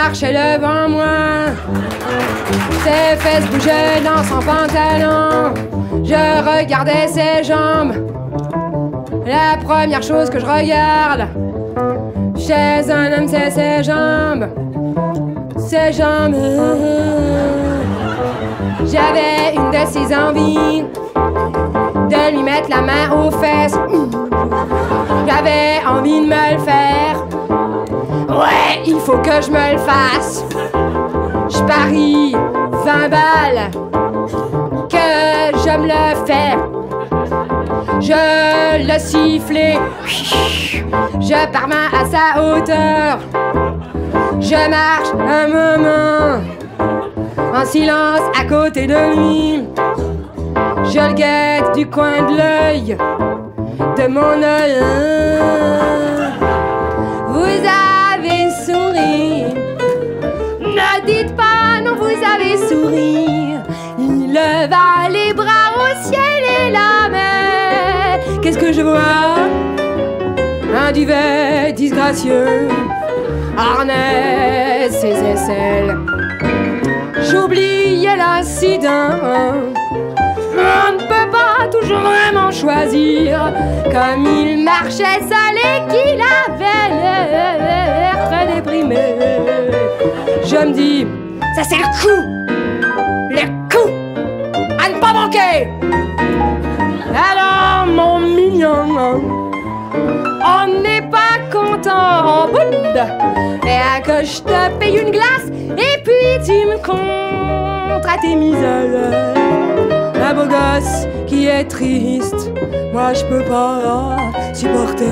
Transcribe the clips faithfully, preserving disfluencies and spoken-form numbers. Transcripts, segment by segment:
marchait devant moi, ses fesses bougeaient dans son pantalon. Je regardais ses jambes, la première chose que je regarde chez un homme, c'est ses jambes. Ses jambes. J'avais une de ses envies de lui mettre la main aux fesses. J'avais envie de me le faire. Ouais, il faut que je me le fasse. Je parie vingt balles que je me le fais. Je le sifflais. Je parvins à sa hauteur. Je marche un moment en silence à côté de lui. Je le guette du coin de l'œil, de mon œil. Vous avez souri, ne dites pas non, vous avez souri. Il leva les bras au ciel et la mer. Qu'est-ce que je vois? Un duvet disgracieux harnais ses aisselles. J'oubliais l'incident. On ne peut pas toujours vraiment choisir. Comme il marchait seul et qu'il avait l'air très déprimé. Je me dis, ça c'est le coup, le coup à ne pas manquer. Alors mon mignon, on n'est pas content en bout. Et que je te paye une glace et puis tu me comptes à tes misères. Un beau gosse qui est triste, moi je peux pas supporter.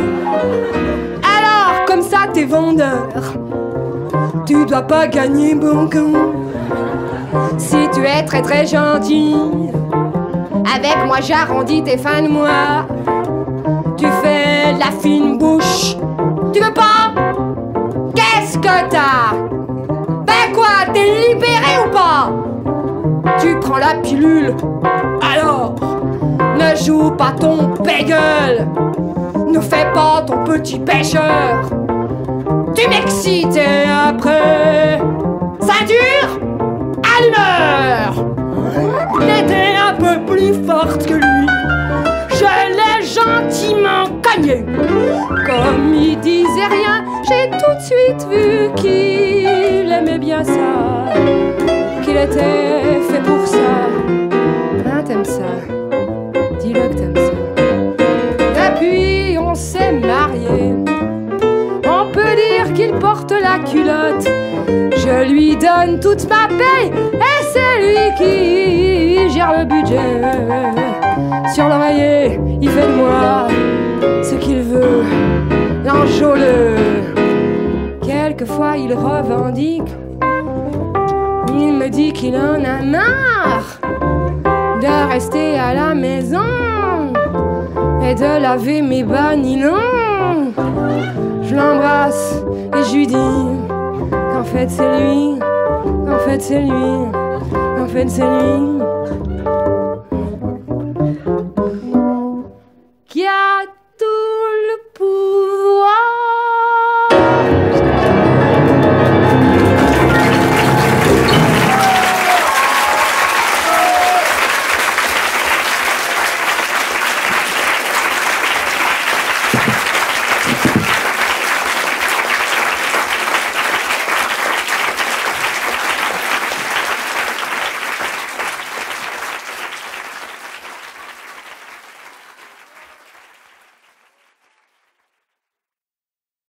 Alors comme ça t'es vendeur, tu dois pas gagner beaucoup. Si tu es très très gentil, avec moi j'arrondis tes fins de mois. Tu fais de la fine bouche, tu veux pas? Qu'est-ce que t'as? Ben quoi, t'es libéré ou pas? Tu prends la pilule, alors ne joue pas ton bégueule. Ne fais pas ton petit pêcheur. Tu m'excites et après, ça dure à l'humeur. J'étais un peu plus forte que lui. Je l'ai gentiment cogné. Comme il disait rien, j'ai tout de suite vu qu'il aimait bien ça, qu'il était fait pour ça. Hein, t'aimes ça? Dis-le que t'aimes ça. Depuis, on s'est mariés. On peut dire qu'il porte la culotte. Je lui donne toute ma paye et c'est lui qui gère le budget. Sur l'oreiller, il fait de moi ce qu'il veut, l'enjôleux. Quelquefois il revendique, il me dit qu'il en a marre de rester à la maison et de laver mes bas nylons. Je l'embrasse et je lui dis qu'en fait c'est lui, qu'en fait c'est lui, qu'en fait c'est lui qui a tout le pouvoir.